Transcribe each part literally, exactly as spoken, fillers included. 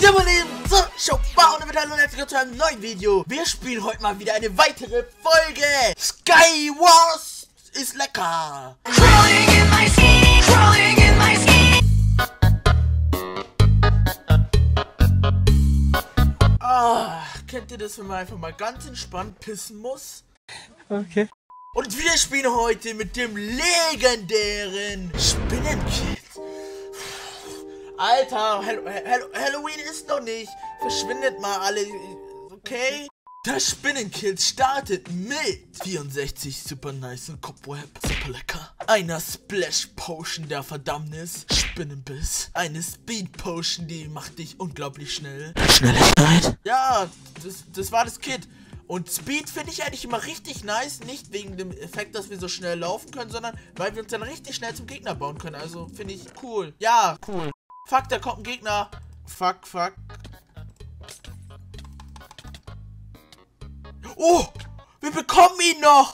Ja, meine Lieben, so, Show und damit hallo und herzlich willkommen zu einem neuen Video. Wir spielen heute mal wieder eine weitere Folge. Sky Wars ist lecker. Crawling in my skin, crawling in my skin. Ah, kennt ihr das, wenn man einfach mal ganz entspannt pissen muss? Okay. Und wir spielen heute mit dem legendären Spinnenkit. Alter, Hall Hall Halloween ist noch nicht. Verschwindet mal alle, okay? Das Spinnenkit startet mit vierundsechzig super nice Cobweb, super lecker. Einer Splash Potion der Verdammnis, Spinnenbiss. Eine Speed Potion, die macht dich unglaublich schnell. Schnelligkeit? Ja, das, das war das Kit. Und Speed finde ich eigentlich immer richtig nice, nicht wegen dem Effekt, dass wir so schnell laufen können, sondern weil wir uns dann richtig schnell zum Gegner bauen können. Also finde ich cool. Ja, cool. Fuck, da kommt ein Gegner. Fuck, fuck. Oh, wir bekommen ihn noch.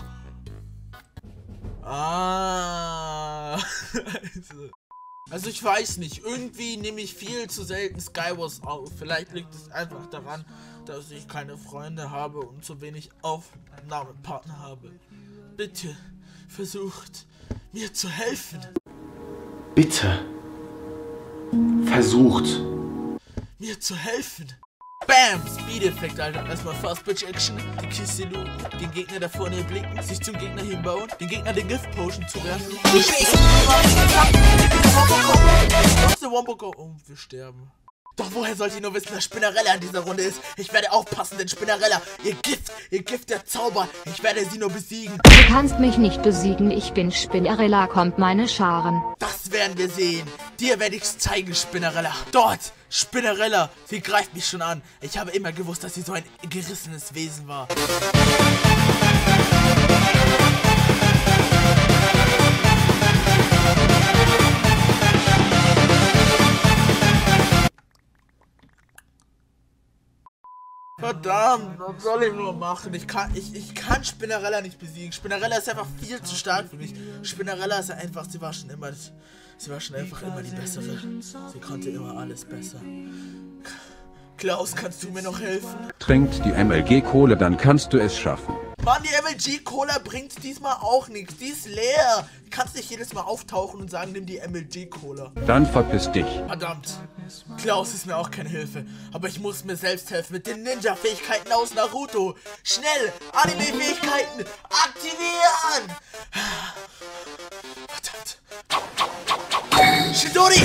Ah. Also ich weiß nicht, irgendwie nehme ich viel zu selten Sky Wars auf. Vielleicht liegt es einfach daran, dass ich keine Freunde habe und zu wenig Aufnahmepartner habe. Bitte, versucht, mir zu helfen. Bitte. Versucht. Mir zu helfen. Bam! Speed-Effekt, Alter. Erstmal Fast-Bitch-Action. Die Kiste looten. Den Gegner da vorne blicken. Sich zum Gegner hinbauen. Den Gegner den Gift-Potion zu werfen. Oh, wir sterben. Doch woher sollte ich nur wissen, dass Spinnerella in dieser Runde ist? Ich werde aufpassen, denn Spinnerella, ihr Gift, ihr Gift der Zauber, ich werde sie nur besiegen. Du kannst mich nicht besiegen, ich bin Spinnerella, kommt meine Scharen. Das werden wir sehen. Dir werde ich's zeigen, Spinnerella. Dort, Spinnerella, sie greift mich schon an. Ich habe immer gewusst, dass sie so ein gerissenes Wesen war. Verdammt, was soll ich nur machen? Ich kann, ich, ich kann Spinnerella nicht besiegen. Spinnerella ist einfach viel zu stark für mich. Spinnerella ist einfach, sie war schon immer, sie war schon einfach immer die bessere. Sie konnte immer alles besser. Klaus, kannst du mir noch helfen? Trinkt die M L G-Kohle, dann kannst du es schaffen. Mann, die M L G-Cola bringt diesmal auch nichts. Die ist leer. Du kannst nicht jedes Mal auftauchen und sagen, nimm die M L G-Cola. Dann verpiss dich. Verdammt. Klaus ist mir auch keine Hilfe. Aber ich muss mir selbst helfen mit den Ninja-Fähigkeiten aus Naruto. Schnell, Anime-Fähigkeiten aktivieren. Verdammt. Shidori!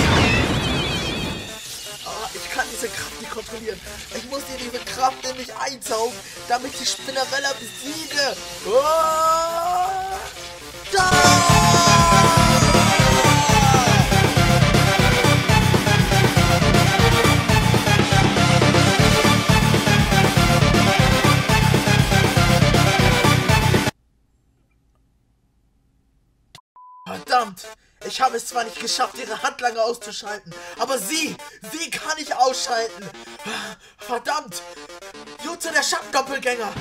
Ich kann diese Kraft nicht kontrollieren. Ich muss dir diese Kraft nämlich einsaugen, damit ich Spinnerella besiege. Oh, da! Verdammt! Ich habe es zwar nicht geschafft, ihre Handlanger auszuschalten, aber sie, sie kann ich ausschalten. Verdammt! Jutsu, der Schattendoppelgänger!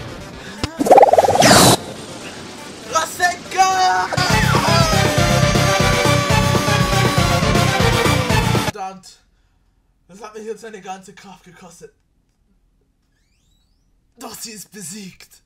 Rasengan! Verdammt! Das hat mich jetzt eine ganze Kraft gekostet. Doch sie ist besiegt.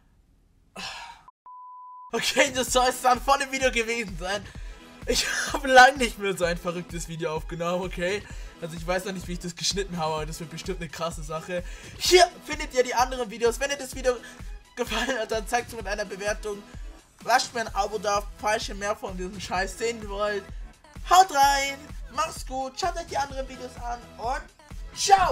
Okay, das soll es dann vor dem Video gewesen sein. Ich habe lange nicht mehr so ein verrücktes Video aufgenommen, okay? Also ich weiß noch nicht, wie ich das geschnitten habe, aber das wird bestimmt eine krasse Sache. Hier findet ihr die anderen Videos. Wenn ihr das Video gefallen hat, dann zeigt es mit einer Bewertung. Lasst mir ein Abo da, falls ihr mehr von diesem Scheiß sehen wollt. Haut rein, macht's gut, schaut euch die anderen Videos an und ciao!